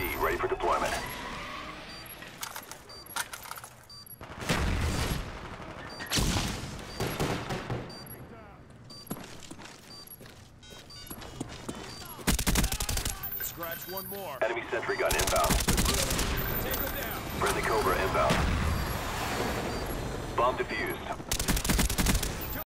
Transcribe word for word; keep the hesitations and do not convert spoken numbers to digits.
D ready for deployment. Scratch one more. Enemy sentry gun inbound. Take him down. Friendly Cobra inbound. Bomb defused.